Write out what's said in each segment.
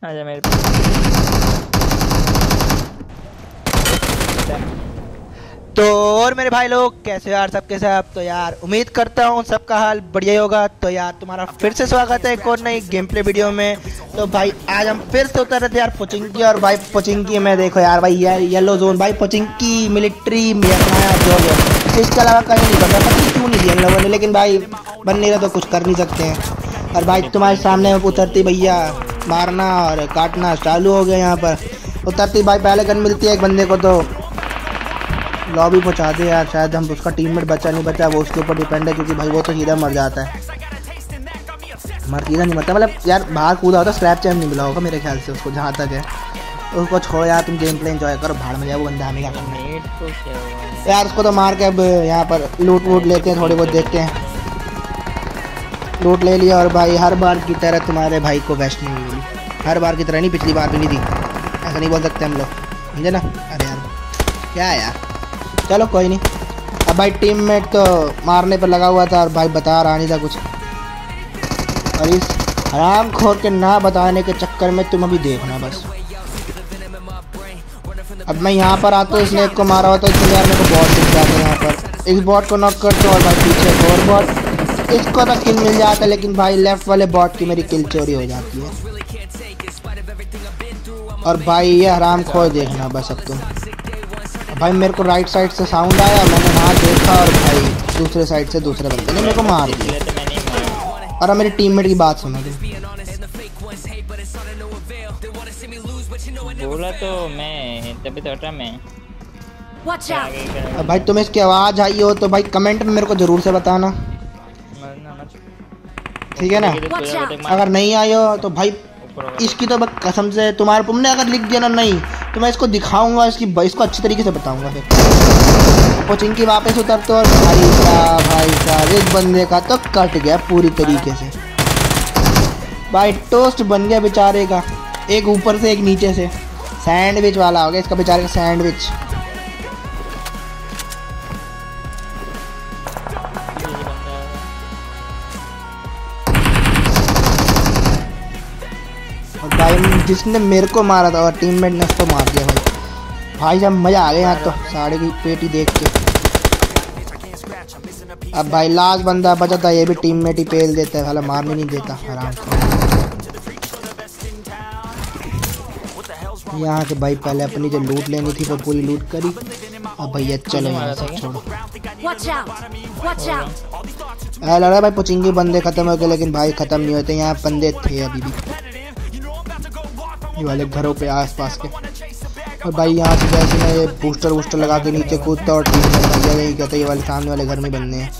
आजा मेरे पास। तो और मेरे भाई लोग कैसे हो यार, सबके साथ। तो यार उम्मीद करता हूँ सबका हाल बढ़िया ही होगा। तो यार तुम्हारा फिर से स्वागत है एक और नई गेम प्ले वीडियो में। तो भाई आज हम फिर से उतर रहे थे यार पोचिंकी। और भाई पोचिंकी में देखो यार भाई यार येलो जोन भाई पोचिंकी मिलिट्री नया जो है इसके अलावा कहीं नहीं बनता, पता नहीं क्यों नहीं दिया इन लोगों ने। लेकिन भाई बन नहीं रहा तो कुछ कर नहीं सकते हैं। और भाई तुम्हारे सामने उतरती भैया मारना और काटना चालू हो गया। यहाँ पर उतरती भाई पहले गन मिलती है एक बंदे को तो लॉबी पहुंचा दे यार। शायद हम उसका टीममेट बचा नहीं बचा वो उसके ऊपर डिपेंड है, क्योंकि भाई वो तो सीधा मर जाता है। सीधा नहीं मरता, मतलब यार बाहर कूदा होता स्क्रैप चैम नहीं मिला होगा मेरे ख्याल से उसको, जहाँ तक है। उसको छोड़ो यार, तुम गेम प्ले एंजॉय करो, भाड़ में जाए वो बंदा हमें क्या करना है यार। उसको तो मार के अब यहाँ पर लूट वूट लेते हैं, थोड़ी बहुत देखते हैं। लूट ले लिया और भाई हर बार की तरह तुम्हारे भाई को वेस्ट नहीं मिली। हर बार की तरह नहीं, पिछली बार भी नहीं थी, ऐसा नहीं बोल सकते हम लोग, समझे ना। अरे यार क्या है यार, चलो कोई नहीं। अब भाई टीममेट तो मारने पर लगा हुआ था और भाई बता रहा नहीं था कुछ। और इस हराम खोर के ना बताने के चक्कर में तुम अभी देखना बस। अब मैं यहाँ पर आता हूँ, इसने एक को मारा होता है, इसलिए यार मेरे को बॉट दिख जाता है। यहाँ पर इस बॉट को नॉक करते और भाई पीछे एक और बॉट, इसको तो किल मिल जाता है, लेकिन भाई लेफ्ट वाले बॉट की मेरी किल चोरी हो जाती है। और भाई ये हराम खोर देखना बस अब तुम। भाई मेरे को राइट साइड से साउंड आया, मैंने वहाँ देखा और भाई दूसरे साइड से दूसरे बंदे ने मेरे को मार दिया। और अब मेरी टीममेट की बात सुनो तुम। बोला तो मैं तभी तो हटा मैं। अब भाई तुम्हें इसकी आवाज़ आई हो तो भाई कमेंट में मेरे को ज़रूर से बताना, ठीक है ना। अगर नहीं आई हो तो भाई इसकी तो कसम से तुमने अगर लिख दिया ना नहीं तो मैं इसको दिखाऊंगा, इसको अच्छी तरीके से बताऊंगा। फिर पोचिंकी वापस उतरते और भाई साहब एक बंदे का तो कट गया पूरी तरीके से। भाई टोस्ट बन गया बेचारे का, एक ऊपर से एक नीचे से, सैंडविच वाला हो गया इसका बेचारे का सैंडविच। भाई जिसने मेरे को मारा था और टीममेट ने उसको मार दिया। भाई जब मज़ा आ गया यहाँ तो साढ़े की पेटी देख के। अब भाई लास्ट बंदा बचा था, ये भी टीममेट ही पेल देता है, साला मारने नहीं देता आराम से। यहाँ से भाई पहले अपनी जो लूट लेनी थी वो पूरी लूट करी। अब भैया चलो यहाँ से छोड़ो। लग रहा भाई पोचिंकी बंदे खत्म हो गए, लेकिन भाई खत्म नहीं होते, यहाँ बंदे थे अभी भी ये वाले घरों पे आसपास के। और भाई यहाँ से जैसे मैं ये बूस्टर वूस्टर लगा के नीचे कूदता और टीम में यही कहता है ये वाले सामने वाले घर में बनने हैं।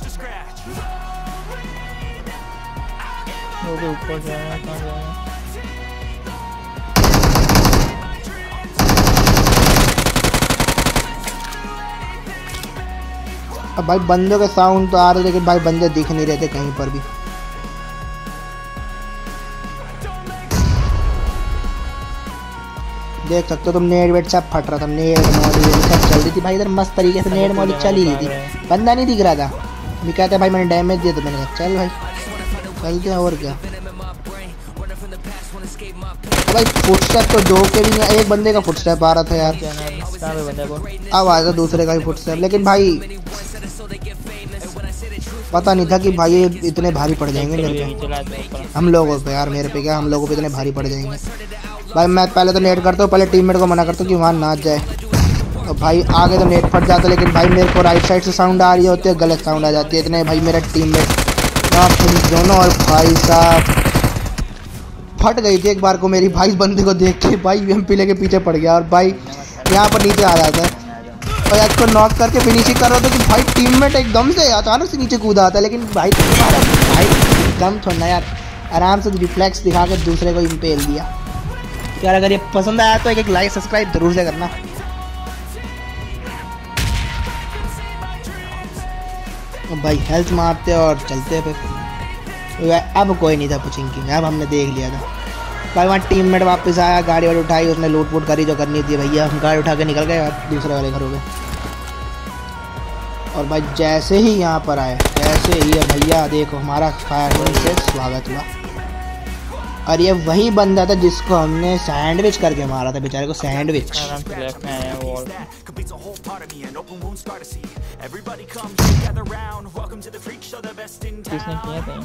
अब भाई बंदों के साउंड तो आ रहे लेकिन भाई बंदे दिख नहीं रहे थे कहीं पर भी। देख सकते हो तुम, नेट वेट सब फट रहा था, नेट मॉली सब चल रही थी भाई इधर मस्त तरीके से, नेट मॉली चल ही रही थी, बंदा नहीं दिख रहा था। मैं कहता भाई मैंने डैमेज दिया तो मैंने कहा चल भाई चलते हैं और क्या। भाई फुटस्टेप तो दो के भी, एक बंदे का फुटस्टेप आ रहा था यार, अब आया था दूसरे का भी फुटस्टेप। लेकिन भाई पता नहीं था कि भाई ये इतने भारी पड़ जाएंगे मेरे पे, हम लोगों पे यार, मेरे पे क्या हम लोगों पे इतने भारी पड़ जाएंगे। भाई मैं पहले तो नेट करता हूँ, पहले टीममेट को मना करता हूँ कि वहाँ ना जाए। तो भाई आगे तो नेट फट जाता है, लेकिन भाई मेरे को राइट साइड से साउंड आ रही होती है, गलत साउंड आ जाती है। इतने भाई मेरा टीममेट दोनों और भाई साहब फट गई थी एक बार को मेरी। भाई बंदे को देख के भाई एमपी लेके पीछे पड़ गया और भाई यहाँ पर नीचे आ जाता है और आज को नॉक करके फिनिशिंग कर रहा था कि भाई टीममेट एकदम से अचानक से नीचे कूदा आता है। लेकिन भाई तुम्हारा भाई एकदम छोड़ना यार, आराम से रिफ्लेक्स दिखा के दूसरे को इम्पेल दिया यार। अगर ये पसंद आया तो एक लाइक सब्सक्राइब जरूर से करना। भाई हेल्थ मारते और चलते फिर। अब कोई नहीं था पोचिंकी में, अब हमने देख लिया था। भाई वहाँ टीममेट वापस आया, गाड़ी वाड़ी उठाई, उसने लूट वूट करी जो करनी थी भैया, हम गाड़ी उठा के निकल गए दूसरे वाले घरों में। और भाई जैसे ही यहाँ पर आए, जैसे ही भैया देखो हमारा फायर से स्वागत हुआ। और ये वही बंदा था जिसको हमने सैंडविच करके मारा था, बेचारे को सैंडविच। आराम से लेफ्ट में आया वॉल। किसने किया था?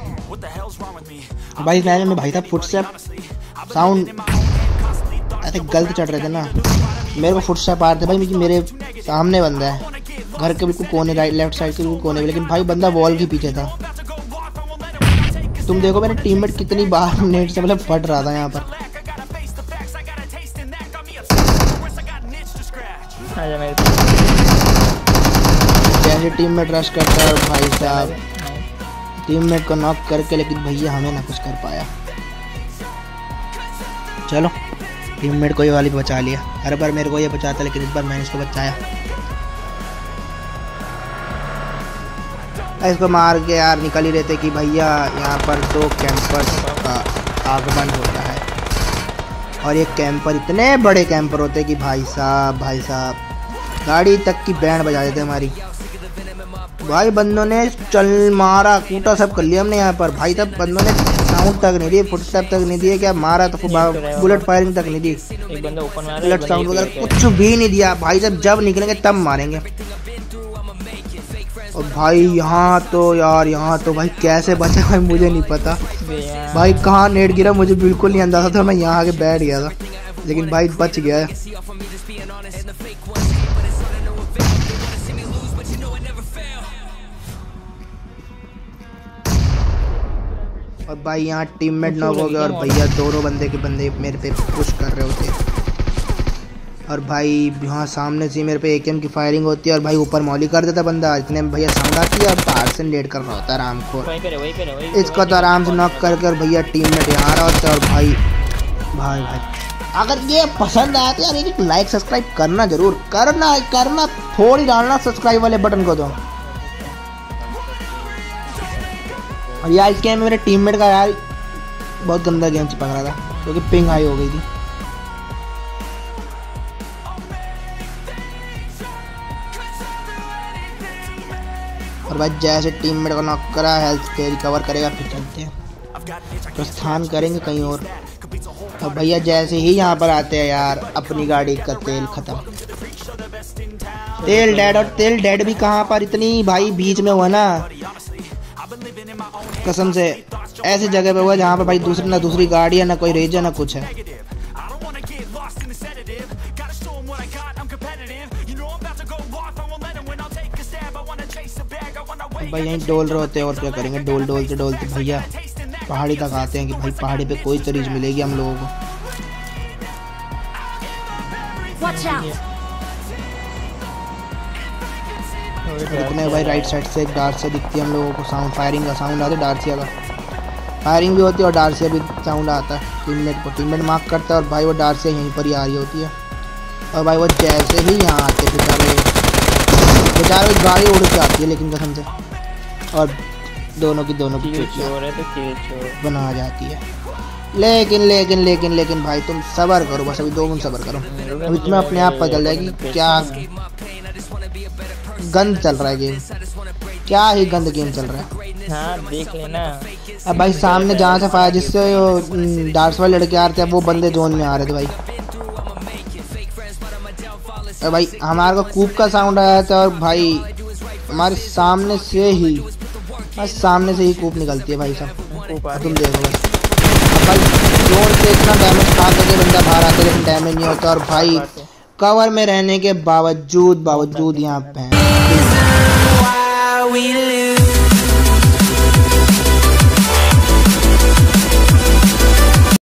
भाई मैंने में भाई था फुटस्टेप साउंड ऐसे गलत चढ़ रहे थे ना, मेरे को फुटस्टेप आ रहे थे भाई, क्योंकि मेरे सामने बंदा है घर के बिल्कुल कोने, राइट लेफ्ट साइड के बिल्कुल कोने में, लेकिन भाई बंदा वॉल के पीछे था। तुम देखो मेरे टीममेट कितनी बार नेट से मतलब फट रहा था यहाँ पर। जैसे टीममेट रश करता है भाई साहब टीममेट को नॉक करके, लेकिन भैया हमें ना कुछ कर पाया। चलो टीममेट को ये वाली बचा लिया, हर बार मेरे को ये बचाता लेकिन इस बार मैंने इसको बचाया। इसको मार के यार निकल ही रहते कि भैया यहाँ पर 2 कैंपर्स का आगमन होता है, और ये कैंपर इतने बड़े कैंपर होते हैं कि भाई साहब गाड़ी तक की बैंड बजा देते हमारी। भाई बंदों ने चल मारा कूटा सब कर लिया हमने यहाँ पर भाई, तब बंदों ने साउंड तक नहीं दिए, फुटस्टेप तक नहीं दिए, क्या मारा तो बुलेट फायरिंग तक नहीं दी, एक बंदा ऊपर में आ रहा है, बुलेट साउंड वगैरह कुछ भी नहीं दिया भाई। जब निकलेंगे तब मारेंगे। और भाई यहाँ तो भाई कैसे बचा भाई मुझे नहीं पता भाई, कहाँ नेट गिरा मुझे बिल्कुल नहीं अंदाजा था, मैं यहाँ आके बैठ गया था, लेकिन भाई बच गया है। और भाई यहाँ टीममेट नॉक हो गया और भैया दोनों बंदे मेरे पे पुश कर रहे होते, और भाई यहाँ सामने से मेरे पे एकेएम की फायरिंग होती है, और भाई ऊपर मौली कर देता बंदा, इतने में भैया साउंड आती है और बाहर से लेट कर रहा होता है आराम को, इसको तो आराम से नॉक करके, और भैया टीममेट यहाँ आ रहा होता है। और भाई अगर ये पसंद आया तो यार एक लाइक सब्सक्राइब करना जरूर, करना थोड़ी डालना सब्सक्राइब वाले बटन को तो। और यार इस गेम में मेरे टीममेट का यार बहुत गंदा गेम चिपक रहा था क्योंकि पिंग हाई हो गई थी। और भाई जैसे टीममेट को नॉक करा, हेल्थ के रिकवर करेगा, फिर चलते हैं प्रस्थान करेंगे कहीं और। और भैया जैसे ही यहाँ पर आते हैं यार अपनी गाड़ी का तेल खत्म, तेल डेड, और तेल डेड भी कहाँ पर इतनी भाई बीच में हुआ ना, कसम से ऐसी जगह पे हुआ जहाँ पर भाई दूसरी गाड़ी है ना कोई रेंजर ना कुछ है। भाई यहीं डोल रहे होते हैं और क्या करेंगे, डोलते भैया पहाड़ी तक आते हैं कि भाई पहाड़ी पे कोई तो रीच मिलेगी हम लोगों को। इतने भाई राइट साइड से एक डार्सिया दिखती है हम लोगों को, साउंड फायरिंग का साउंड आता है, डार्सिया का फायरिंग भी होती है और डार्सिया भी साउंड आता है टीममेट मार्क करता है, और भाई वो डार्सिया यहीं पर ही आ रही होती है। और भाई वो जैसे ही यहाँ आते बेचारे गाड़ी उड़ के आती है लेकिन कसम से, और दोनों की बना जाती है। लेकिन भाई तुम सब्र करो, बस अभी 2 मिनट सब्र करो, अब इसमें अपने आप पता चल जाएगी क्या गंद चल रहा है गेम, क्या ही गंद गेम चल रहा है। हाँ देख लेना। अब भाई सामने जहाँ से फायर जिससे डार्स वाले लड़के आ रहे थे वो बंदे जोन में आ रहे थे भाई। और भाई हमारे को कूप का साउंड आया था, और भाई हमारे सामने से ही कूप निकलती है भाई साहब, तुम देखो भाई जोर से इतना डैमेज खा करके बंदा बाहर आता है लेकिन डैमेज नहीं होता। और भाई कवर में रहने के बावजूद यहाँ पे